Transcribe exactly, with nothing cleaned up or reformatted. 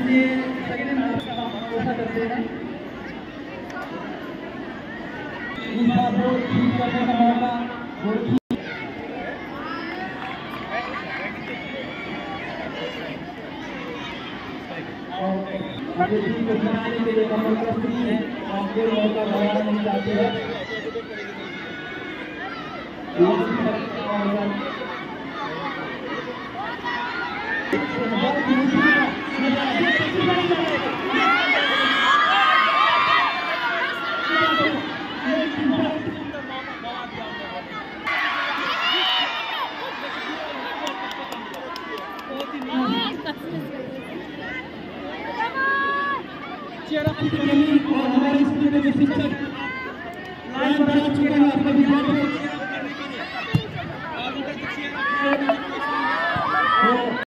इसलिए second half का ऐसा करते हैं दूसरा बॉल ठीक करने का मौका बॉल आगे टीम को जिताने के लिए कमर प्रस्तुत है और फिर मौका गवाना नहीं चाहते हैं और हमारे स्कूल के जो शिक्षक लाइन पर आ चुके हैं अपने विद्यार्थियों